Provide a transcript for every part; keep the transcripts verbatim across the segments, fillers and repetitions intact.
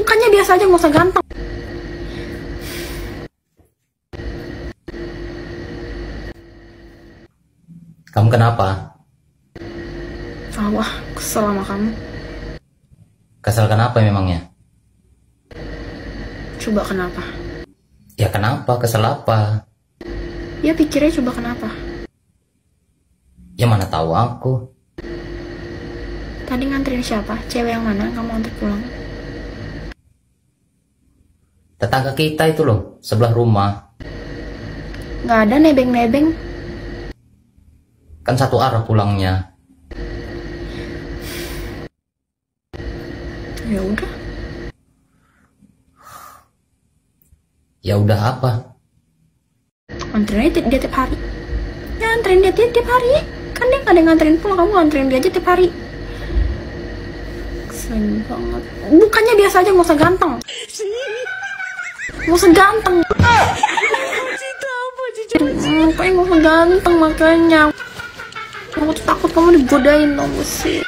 Bukannya biasa aja, nggak usah ganteng. Kamu kenapa? Ah, wah, kesel sama kamu. Kesel kenapa memangnya? Coba kenapa? Ya kenapa? Kesel apa? Ya pikirnya coba kenapa? Ya mana tahu aku. Tadi nganterin siapa? Cewek yang mana kamu antar pulang? Tetangga kita itu loh, sebelah rumah. Nggak ada nebeng-nebeng. Kan satu arah pulangnya. Ya udah. Ya udah apa? Anterin aja dia tiap hari. Ya anterin dia tiap, tiap hari. Kan dia nggak ada yang nganterin pulang, kamu anterin dia aja tiap hari. Keselin banget. Bukannya biasa aja, nggak usah ganteng. Nggak usah ganteng. Hmm, kayaknya nggak usah ganteng makanya. Aku tuh takut kamu digodain dong sih.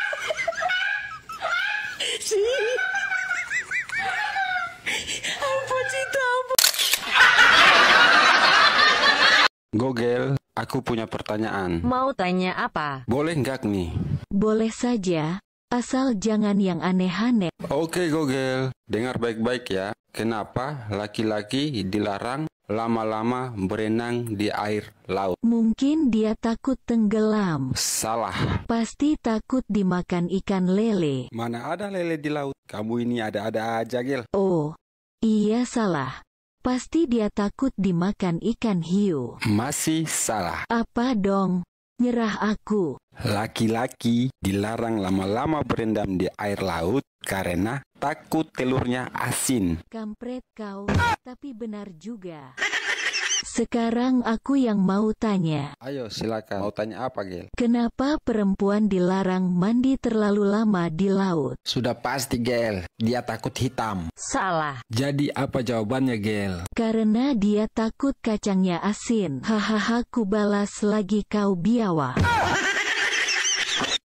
Gogel, aku punya pertanyaan. Mau tanya apa? Boleh nggak nih? Boleh saja, asal jangan yang aneh-aneh. Oke Gogel, dengar baik-baik ya. Kenapa laki-laki dilarang lama-lama berenang di air laut? Mungkin dia takut tenggelam. Salah. Pasti takut dimakan ikan lele. Mana ada lele di laut? Kamu ini ada-ada aja, Gel. Oh, iya salah. Pasti dia takut dimakan ikan hiu. Masih salah. Apa dong? Nyerah aku. Laki-laki dilarang lama-lama berendam di air laut karena takut telurnya asin. Kampret kau, tapi benar juga. Sekarang aku yang mau tanya. Ayo silakan. Mau tanya apa, Gel? Kenapa perempuan dilarang mandi terlalu lama di laut? Sudah pasti, Gel. Dia takut hitam. Salah. Jadi apa jawabannya, Gel? Karena dia takut kacangnya asin. Hahaha, ku balas lagi kau biawak.